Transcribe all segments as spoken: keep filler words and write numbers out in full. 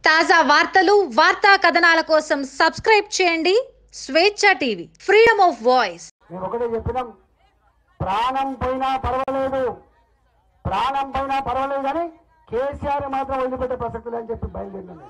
తాజా వార్తలు వార్తా కథనాల కోసం సబ్స్క్రైబ్ చేయండి స్వేచ్ఛ టీవీ ఫ్రీడమ్ ఆఫ్ వాయిస్. మేము ఒకటే చెప్పినాం, ప్రాణం పోయినా పర్వాలేదు, ప్రాణం పోయినా పర్వాలేదు కానీ కేసీఆర్ మాత్రం వదిలిపెట్టే ప్రసక్తి లేదని చెప్పి బయలుదేరినాం.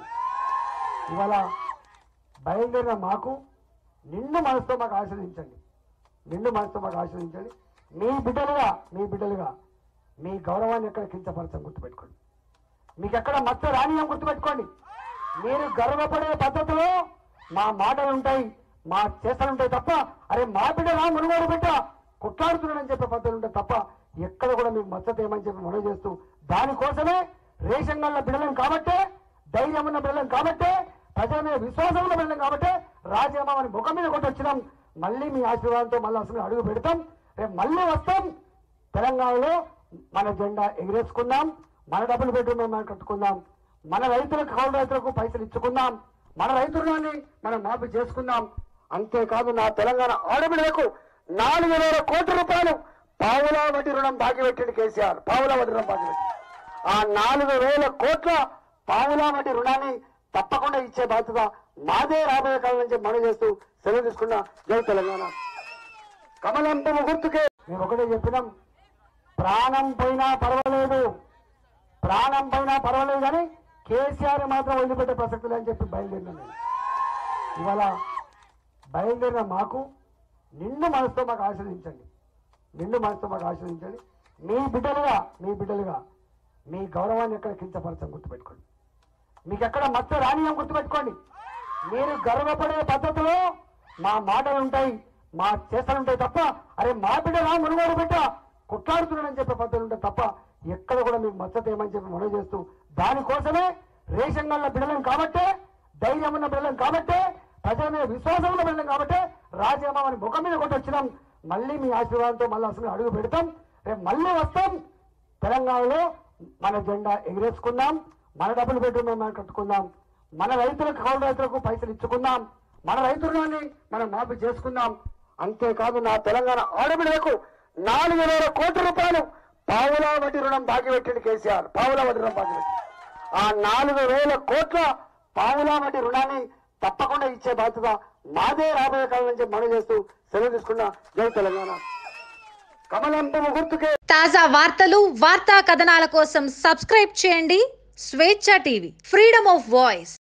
ఇవాళ బయలుదేరిన మాకు నిండు మనసుతో మాకు ఆశీర్వదించండి, నిండు మనసుతో మాకు ఆశీర్వదించండి. మీ బిడ్డలుగా మీ బిడ్డలుగా మీ గౌరవాన్ని ఎక్కడ కించపరచం గుర్తుపెట్టుకోండి, మీకు ఎక్కడ మచ్చ రానియం గుర్తుపెట్టుకోండి. మీరు గర్వపడే పద్ధతిలో మా మాటలు ఉంటాయి, మా చేష్టలు ఉంటాయి తప్ప అరే మా బిడ్డ రా మునుగోడు బిడ్డ కొట్లాడుతున్నాడని చెప్పే పద్ధతులు ఉంటాయి తప్ప ఎక్కడ కూడా మీకు మచ్చత ఏమని చెప్పి మనవి చేస్తూ, దానికోసమే రేషన్ గల్ల బిడ్డలం కాబట్టే, ధైర్యం ఉన్న బిడ్డలం కాబట్టే, ప్రజల మీద విశ్వాసం ఉన్న బిడ్డలం కాబట్టే రాజీనామాని ముఖం మీద కొట్టి వచ్చినాం. మళ్ళీ మీ ఆశీర్వాదంతో మళ్ళీ అసలు అడుగు పెడతాం, రేపు మళ్ళీ వస్తాం. తెలంగాణలో మన జెండా ఎగిరేసుకుందాం, మన డబ్బులు పెట్టుకుని మనం కట్టుకుందాం, మన రైతులకు కౌలు రైతులకు పైసలు ఇచ్చుకుందాం, మన రైతు రుణాన్ని మనం మాఫీ చేసుకుందాం. అంతేకాదు నా తెలంగాణ ఆడబిడ్డలకు నాలుగు వేల కోట్ల రూపాయలు పావులా వడ్డీ రుణం బాకీ పెట్టింది కేసీఆర్. పావులా వడ్డీ రుణం బాకీ పెట్టి ఆ నాలుగు వేల కోట్ల పావులా వడ్డీ రుణాన్ని తప్పకుండా ఇచ్చే బాధ్యత మాదే రాబోయే కాలం నుంచి మనం చేస్తూ సెలవు తీసుకున్న జై తెలంగాణ. కమలం పువ్వు గుర్తుకే మేము ఒకటే చెప్పినాం, ప్రాణం పోయినా పర్వాలేదు, ప్రాణం పోయినా పర్వాలేదు కానీ కేసీఆర్ మాత్రం వదిలిపెట్టే ప్రసక్తి లేదని చెప్పి బయలుదేరినాం. ఇవాళ బయలుదేరిన మాకు నిండు మనసుతో మాకు ఆశీర్వదించండి, నిండు మనసుతో మాకు ఆశీర్వదించండి. మీ బిడ్డలుగా మీ బిడ్డలుగా మీ గౌరవాన్ని ఎక్కడ కించపరచం గుర్తుపెట్టుకోండి, మీకు ఎక్కడ మచ్చ రానియం గుర్తుపెట్టుకోండి. మీరు గర్వపడే పద్ధతిలో మా మాటలు ఉంటాయి, మా చేష్టలు ఉంటాయి తప్ప అరే మా బిడ్డ రా మునుగోడు బిడ్డ కొట్లాడుతున్నాడని చెప్పే పద్ధతులు ఉంటాయి తప్ప ఎక్కడ కూడా మీకు మచ్చత ఏమని చెప్పి మనవి చేస్తూ, దానికోసమే రేషన్ గల్ల బిడ్డలం కాబట్టే, ధైర్యం ఉన్న బిడ్డలం కాబట్టే, ప్రజల మీద విశ్వాసం ఉన్న బిడ్డలం కాబట్టే రాజీనామాని ముఖం మీద కొట్టి వచ్చినాం. మళ్ళీ మీ ఆశీర్వాదంతో మళ్ళీ అసలు అడుగు పెడతాం, రేపు మళ్ళీ వస్తాం. తెలంగాణలో మన జెండా ఎగిరేసుకుందాం, మన డబ్బులు పెట్టుకుని మనం కట్టుకుందాం, మన రైతులకు కౌలు రైతులకు పైసలు ఇచ్చుకుందాం, మన రైతు రుణాన్ని మనం మాఫీ చేసుకుందాం. అంతేకాదు నా తెలంగాణ ఆడబిడ్డలకు నాలుగు వేల కోట్ల రూపాయలు పావులా వడ్డీ రుణం బాకీ పెట్టింది కేసీఆర్. పావులా వడ్డీ రుణం బాకీ పెట్టి ఆ నాలుగు వేల కోట్ల పావులా వడ్డీ రుణాన్ని తప్పకుండా ఇచ్చే బాధ్యత మాదే రాబోయే కాలం నుంచి మనం చేస్తూ సెలవు తీసుకున్న జై తెలంగాణ. కమలం పువ్వు గుర్తుకే. తాజా వార్తలు వార్తా కథనాల కోసం సబ్స్క్రైబ్ చేయండి స్వేచ్ఛ టీవీ ఫ్రీడమ్ ఆఫ్ వాయిస్.